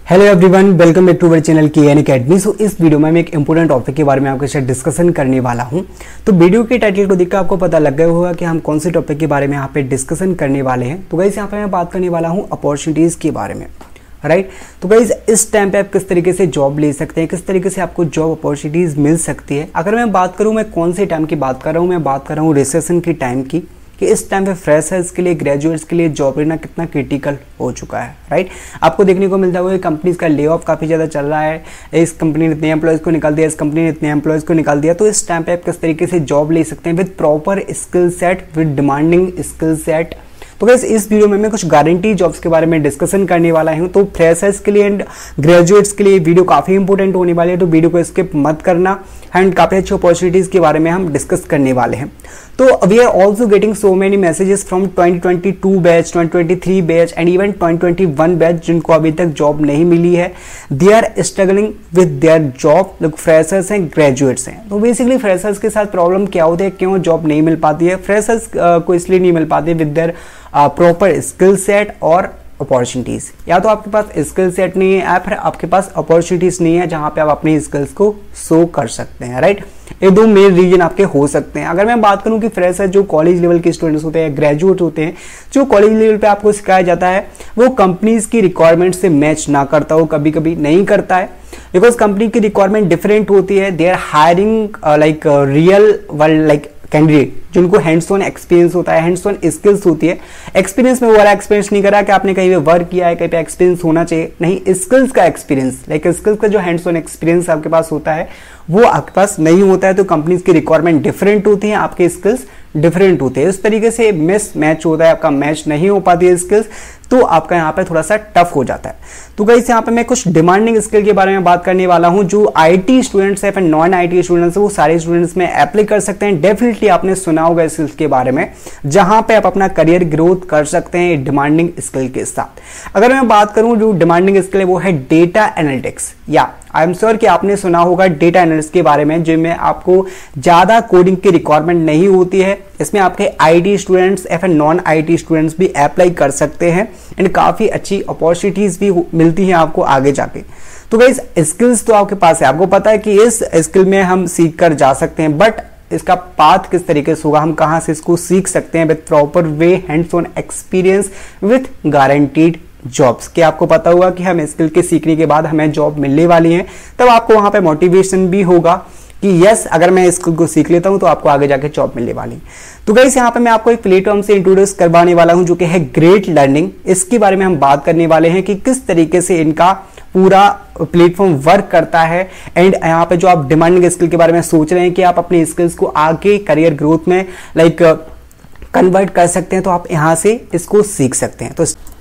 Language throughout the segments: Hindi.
Hello everyone, welcome back to our channel KN Academy। So इस वीडियो में मैं एक इंपॉर्टेंट टॉपिक के बारे में आपके साथ डिस्कशन करने वाला हूं। तो वीडियो के टाइटल को देखकर आपको पता लग गया होगा कि हम कौन से टॉपिक के बारे में यहाँ पे डिस्कशन करने वाले हैं। तो गाइस यहाँ पे मैं बात करने वाला हूँ अपॉर्चुनिटीज़ के बारे में, राइट। तो गाइस इस टाइम पे आप किस तरीके से जॉब ले सकते हैं, किस तरीके से आपको जॉब अपॉर्चुनिटीज़ मिल सकती है। अगर मैं बात करूँ, मैं कौन से टाइम की बात कर रहा हूँ, मैं बात कर रहा हूँ रिसेशन की टाइम की, कि इस टाइम पे फ्रेशर्स के लिए, ग्रेजुएट्स के लिए जॉब लेना कितना क्रिटिकल हो चुका है, राइट। आपको देखने को मिलता है कंपनीज का ले ऑफ काफ़ी ज़्यादा चल रहा है। इस कंपनी ने इतने एम्प्लॉयज़ को निकाल दिया, इस कंपनी ने इतने एम्प्लॉयज़ को निकाल दिया। तो इस टाइम पे आप किस तरीके से जॉब ले सकते हैं with proper skill set, with demanding skill set. तो गाइस इस वीडियो में मैं कुछ गारंटी जॉब्स के बारे में डिस्कशन करने वाला हूं। तो फ्रेशर्स के लिए एंड ग्रेजुएट्स के लिए वीडियो काफ़ी इंपॉर्टेंट होने वाली है, तो वीडियो को स्किप मत करना। एंड काफ़ी अच्छी अपॉर्चुनिटीज़ के बारे में हम डिस्कस करने वाले हैं। तो we are also getting so many messages from 2022 batch, 2023 batch and even 2021 batch जिनको अभी तक जॉब नहीं मिली है। They are struggling with their job. लोग फ्रेशर्स हैं, ग्रेजुएट्स हैं। तो बेसिकली फ्रेशर्स के साथ प्रॉब्लम क्या होती है, क्यों जॉब नहीं मिल पाती है? फ्रेशर्स को इसलिए नहीं मिल पाती with their proper skill set और अपॉर्चुनिटीज़। या तो आपके पास स्किल सेट नहीं है या फिर आपके पास अपॉर्चुनिटीज़ नहीं है जहां पे आप अपनी स्किल्स को शो कर सकते हैं, राइट। ये दो मेन रीजन आपके हो सकते हैं। अगर मैं बात करूं कि फ्रेशर जो कॉलेज लेवल के स्टूडेंट्स होते हैं, ग्रेजुएट होते हैं, जो कॉलेज लेवल पे आपको सिखाया जाता है वो कंपनीज की रिक्वायरमेंट से मैच ना करता हो, कभी कभी नहीं करता है, बिकॉज कंपनी की रिक्वायरमेंट डिफरेंट होती है। They are hiring like real world like candidate जिनको हैंड्स ऑन एक्सपीरियंस होता है, हैंड्स ऑन स्किल्स होती है। एक्सपीरियंस में वो वाला एक्सपीरियंस नहीं करा कि आपने कहीं पे वर्क किया है, कहीं पे एक्सपीरियंस होना चाहिए, नहीं, स्किल्स का एक्सपीरियंस, लाइक स्किल्स का जो हैंड्स ऑन एक्सपीरियंस आपके पास होता है वो आपके पास नहीं होता है। तो कंपनीज की रिक्वायरमेंट डिफरेंट होती है, आपके स्किल्स डिफरेंट होते हैं। इस तरीके से मिस मैच होता है, आपका मैच नहीं हो पाती है स्किल्स, तो आपका यहाँ पे थोड़ा सा टफ हो जाता है। तो गाइस यहाँ पे मैं कुछ डिमांडिंग स्किल के बारे में बात करने वाला हूँ जो आईटी स्टूडेंट्स है, फिर नॉन आईटी स्टूडेंट्स है, वो सारे स्टूडेंट्स में अप्लाई कर सकते हैं। डेफिनेटली आपने सुना होगा स्किल्स के बारे में जहां पे आप अपना करियर ग्रोथ कर सकते हैं डिमांडिंग स्किल के साथ। अगर मैं बात करूं जो डिमांडिंग स्किल है वो है डेटा एनालिटिक्स। या आई एम श्योर कि आपने सुना होगा डेटा एनालिटिक्स के बारे में, जिनमें आपको ज्यादा कोडिंग की रिक्वायरमेंट नहीं होती है। इसमें आपके आईटी स्टूडेंट्स या फिर नॉन आईटी स्टूडेंट्स भी अप्लाई कर सकते हैं एंड काफी अच्छी अपॉर्चुनिटीज भी मिलती हैं आपको आगे जाके। तो गाइस स्किल्स तो आपके पास है, आपको पता है कि इस स्किल में हम सीख कर जा सकते हैं, बट इसका पाथ किस तरीके से होगा, हम कहां से इसको सीख सकते हैं with proper way, hands on experience, with guaranteed jobs. कि आपको पता होगा कि हम स्किल के सीखने के बाद हमें जॉब मिलने वाली है, तब आपको वहां पे मोटिवेशन भी होगा कि यस अगर मैं स्किल को सीख लेता हूं तो आपको आगे जाके जॉब मिलने वाली। तो गाइस यहाँ पे मैं आपको एक प्लेटफॉर्म से इंट्रोड्यूस करवाने वाला हूं जो कि है ग्रेट लर्निंग। इसके बारे में हम बात करने वाले हैं कि किस तरीके से इनका पूरा प्लेटफॉर्म वर्क करता है। एंड यहाँ पे जो आप डिमांडिंग स्किल के बारे में सोच रहे हैं कि आप अपने स्किल्स को आगे करियर ग्रोथ में लाइक कन्वर्ट कर सकते हैं, तो आप यहाँ से इसको सीख सकते हैं। तो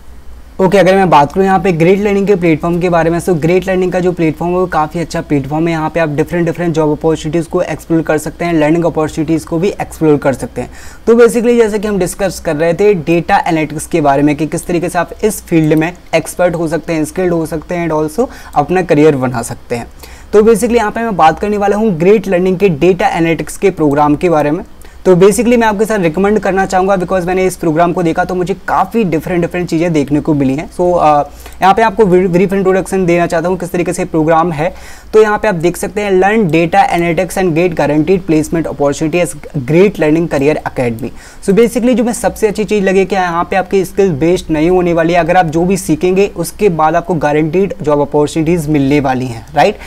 ओके, अगर मैं बात करूँ यहाँ पे ग्रेट लर्निंग के प्लेटफॉर्म के बारे में, तो ग्रेट लर्निंग का जो प्लेटफॉर्म है वो काफ़ी अच्छा प्लेटफॉर्म है। यहाँ पे आप डिफरेंट जॉब अपॉर्चुनिटीज़ को एक्सप्लोर कर सकते हैं, लर्निंग अपॉर्चुनिटीज़ को भी एक्सप्लोर कर सकते हैं। तो बेसिकली जैसे कि हम डिस्कस कर रहे थे डेटा एनालिटिक्स के बारे में कि किस तरीके से आप इस फील्ड में एक्सपर्ट हो सकते हैं, स्किल्ड हो सकते हैं एंड ऑल्सो अपना करियर बना सकते हैं। तो बेसिकली यहाँ पे मैं बात करने वाला हूँ ग्रेट लर्निंग के डेटा एनालिटिक्स के प्रोग्राम के बारे में। तो बेसिकली मैं आपके साथ रिकमेंड करना चाहूँगा, बिकॉज मैंने इस प्रोग्राम को देखा तो मुझे काफ़ी डिफरेंट चीज़ें देखने को मिली हैं। सो यहाँ पे आपको ब्रीफ इंट्रोडक्शन देना चाहता हूँ किस तरीके से प्रोग्राम है। तो यहाँ पे आप देख सकते हैं learn data analytics and get guaranteed placement opportunity as great learning career academy. So basically जो मैं सबसे अच्छी चीज़ लगे कि यहाँ पे आपकी स्किल बेस्ड नहीं होने वाली है। अगर आप जो भी सीखेंगे उसके बाद आपको गारंटीड जॉब अपॉर्चुनिटीज़ मिलने वाली हैं, राइट।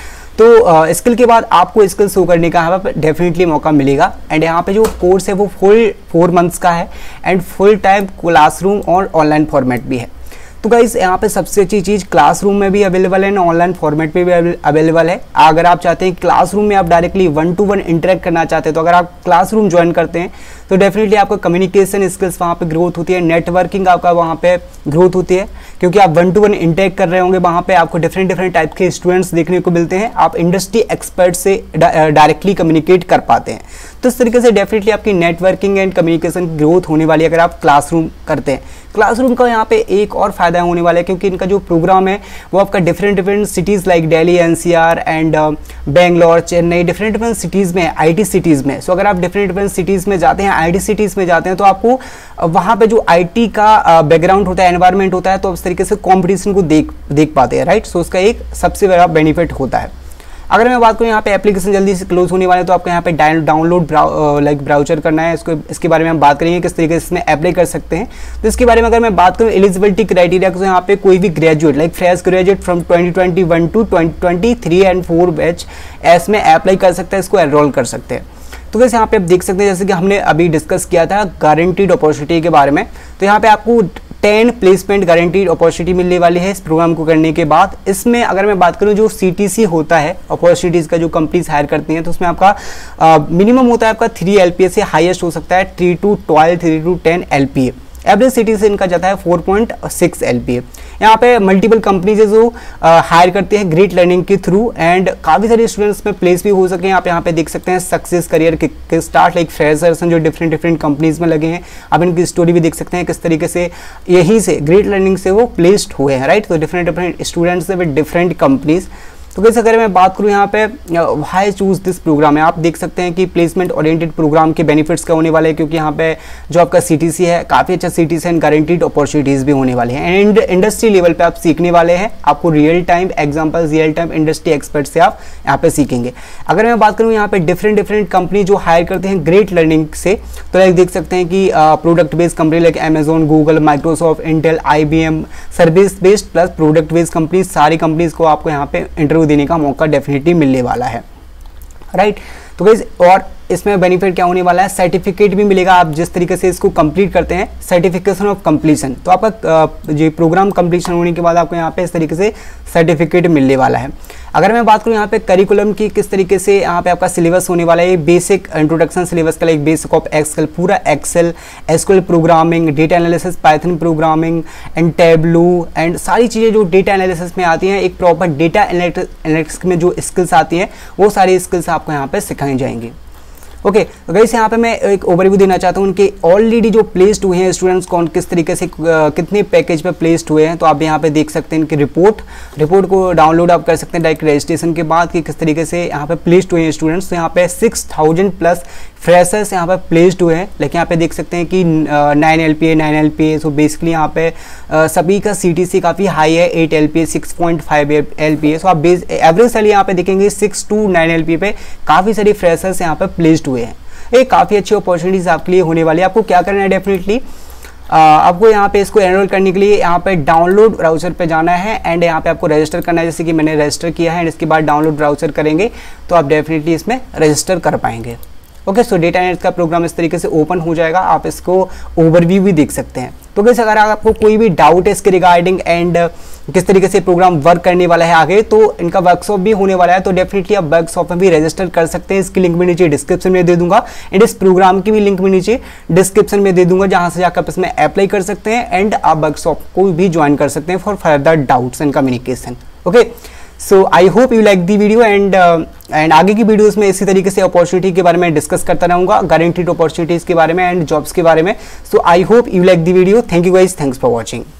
तो स्किल के बाद आपको स्किल शो करने का यहाँ पर डेफिनेटली मौका मिलेगा। एंड यहाँ पे जो कोर्स है वो फुल 4 मंथ्स का है एंड फुल टाइम क्लासरूम और ऑनलाइन फॉर्मेट भी है। तो गाइस यहाँ पे सबसे अच्छी चीज़ क्लासरूम में भी अवेलेबल है, ऑनलाइन फॉर्मेट पे भी अवेलेबल है। अगर आप चाहते हैं क्लासरूम में आप डायरेक्टली 1-to-1 इंटरेक्ट करना चाहते हैं, तो अगर आप क्लासरूम ज्वाइन करते हैं तो डेफिनेटली आपको कम्युनिकेशन स्किल्स वहाँ पे ग्रोथ होती है, नेटवर्किंग आपका वहाँ पे ग्रोथ होती है, क्योंकि आप 1-to-1 इंटरेक्ट कर रहे होंगे। वहाँ पे आपको डिफरेंट टाइप के स्टूडेंट्स देखने को मिलते हैं, आप इंडस्ट्री एक्सपर्ट से डायरेक्टली कम्युनिकेट कर पाते हैं। तो इस तरीके से डेफिनेटली आपकी नेटवर्किंग एंड कम्युनिकेशन ग्रोथ होने वाली है अगर आप क्लासरूम करते हैं। क्लासरूम का यहाँ पे एक और फायदा होने वाला है क्योंकि इनका जो प्रोग्राम है वो आपका different cities like Delhi, NCR and Bangalore, Chennai, different cities में, IT सिटीज़ में। सो अगर आप डिफरेंट सिटीज़ में जाते हैं आईटी सिटीज़ में जाते हैं तो आपको वहाँ पे जो आईटी का बैकग्राउंड होता है, एनवायरनमेंट होता है, तो उस तरीके से कंपटीशन को देख पाते हैं, राइट। सो उसका एक सबसे बड़ा बेनिफिट होता है। अगर मैं बात करूँ यहाँ पे एप्लीकेशन जल्दी से क्लोज होने वाले, तो आपको यहाँ पे डाउनलोड ब्राउजर करना है। इसके बारे में हम बात करेंगे किस तरीके से इसमें अप्लाई कर सकते हैं। तो इसके बारे में अगर मैं बात करूँ एलिजिबिलिटी क्राइटेरिया, तो यहाँ पे कोई भी graduate like fresh graduate from 2021 to 2023 and 4 batch इसमें अप्लाई कर सकते हैं, इसको एनरोल कर सकते हैं। तो वैसे यहाँ पे आप देख सकते हैं जैसे कि हमने अभी डिस्कस किया था गारंटीड अपॉर्चुनिटी के बारे में, तो यहाँ पे आपको 10 प्लेसमेंट गारंटीड अपॉर्चुनिटी मिलने वाली है इस प्रोग्राम को करने के बाद। इसमें अगर मैं बात करूं जो सीटीसी होता है अपॉर्चुनिटीज़ का, जो कंपनीज हायर करती हैं, तो उसमें आपका मिनिमम होता है आपका 3 LPA से हाईएस्ट हो सकता है 3 to 12, 3 to 10 LPA। Average city से इनका जाता है 4.6 LPA। यहाँ पे मल्टीपल कंपनीज जो हायर करते हैं ग्रेट लर्निंग के थ्रू, एंड काफ़ी सारे स्टूडेंट्स में प्लेस भी हो सके। आप यहाँ पे देख सकते हैं सक्सेस करियर के स्टार्ट लाइक फ्रेशर्स जो डिफरेंट कंपनीज में लगे हैं। आप इनकी स्टोरी भी देख सकते हैं किस तरीके से यहीं से ग्रेट लर्निंग से वो प्लेस्ड हुए हैं, राइट। तो different students with different companies. तो कैसे अगर मैं बात करूँ यहाँ पे व्हाई चूज दिस प्रोग्राम है, आप देख सकते हैं कि प्लेसमेंट ओरिएंटेड प्रोग्राम के बेनिफिट्स क्या होने वाले हैं, क्योंकि यहाँ पे जो आपका सीटीसी है काफ़ी अच्छा सीटीसी एंड गारंटीड अपॉर्चुनिटीज़ भी होने वाले हैं, एंड इंडस्ट्री लेवल पे आप सीखने वाले हैं। आपको real time examples, real time industry expert से आप यहाँ पे सीखेंगे। अगर मैं बात करूँ यहाँ पे डिफरेंट कंपनी जो हायर करते हैं ग्रेट लर्निंग से, तो लाइक देख सकते हैं कि product based company like Amazon, Google, Microsoft, Intel, IBM, service based plus product based company, सारी कंपनीज को आपको यहाँ पे इंटरव्यू देने का मौका डेफिनेटली मिलने वाला है, राइट। तो गाइस और इसमें बेनिफिट क्या होने वाला है, सर्टिफिकेट भी मिलेगा आप जिस तरीके से इसको कंप्लीट करते हैं, सर्टिफिकेशन ऑफ कंप्लीशन। तो आपका जो प्रोग्राम कंप्लीशन होने के बाद आपको यहाँ पे इस तरीके से सर्टिफिकेट मिलने वाला है। अगर मैं बात करूँ यहाँ पे करिकुलम की किस तरीके से यहाँ पे आपका सिलेबस होने वाला है, बेसिक इंट्रोडक्शन सिलेबस का लाइक बेसिक ऑफ एक्सेल, पूरा Excel, SQL programming, data analysis, Python programming and Tableau and सारी चीज़ें जो डेटा एनालिसिस में आती हैं, एक प्रॉपर डेटा एनालिटिक्स में जो स्किल्स आती हैं वो सारी स्किल्स आपको यहाँ पे सिखाई जाएंगी। ओके, तो गाइस यहाँ पे मैं एक ओवरव्यू देना चाहता हूँ उनके ऑलरेडी जो प्लेस्ड हुए हैं स्टूडेंट्स कौन किस तरीके से कितने पैकेज पे प्लेस्ड हुए हैं। तो आप यहाँ पे देख सकते हैं इनकी रिपोर्ट को डाउनलोड आप कर सकते हैं डायरेक्ट रजिस्ट्रेशन के बाद कि किस तरीके से यहाँ पे प्लेस्ड हुए हैं स्टूडेंट्स। तो यहाँ पे 6000 प्लस फ्रेशर्स यहाँ पे प्लेस्ड हुए हैं, लेकिन यहाँ पे देख सकते हैं कि 9 LPA। सो बेसिकली यहाँ पे सभी का CTC काफ़ी हाई है, 8 LPA, 6.5 LPA। सो आप एवरेज सैलरी यहाँ पे देखेंगे 6 to 9 LPA पे काफ़ी सारी फ्रेशर्स यहाँ पे प्लेस्ड हुए हैं। ये काफ़ी अच्छी अपॉर्चुनिटीज़ आपके लिए होने वाली है। आपको क्या करना है, डेफिनेटली आपको यहाँ पे इसको एनरोल करने के लिए यहाँ पे डाउनलोड ब्राउज़र पे जाना है एंड यहाँ पे आपको रजिस्टर करना है, जैसे कि मैंने रजिस्टर किया है। एंड इसके बाद डाउनलोड ब्राउज़र करेंगे तो आप डेफिनेटली इसमें रजिस्टर कर पाएंगे। ओके, सो डेटा एनालिटिक्स का प्रोग्राम इस तरीके से ओपन हो जाएगा, आप इसको ओवरव्यू भी देख सकते हैं। तो कैसे अगर आपको कोई भी डाउट है इसके रिगार्डिंग एंड किस तरीके से प्रोग्राम वर्क करने वाला है आगे, तो इनका वर्कशॉप भी होने वाला है, तो डेफिनेटली आप वर्कशॉप में भी रजिस्टर कर सकते हैं। इसकी लिंक मैं नीचे डिस्क्रिप्शन में दे दूंगा एंड इस प्रोग्राम की भी लिंक मैं नीचे डिस्क्रिप्शन में दे दूंगा, जहां से जाकर आप इसमें अप्लाई कर सकते हैं एंड आप वर्कशॉप को भी ज्वाइन कर सकते हैं for further doubts and communication. Okay, so I hope you like the video and आगे की वीडियोस में इसी तरीके से अपॉर्चुनिटी के बारे में डिस्कस करता रहूंगा, गारंटीड अपॉर्चुनिटीज़ के बारे में एंड जॉब्स के बारे में। So I hope you like the video. Thank you guys, thanks for watching.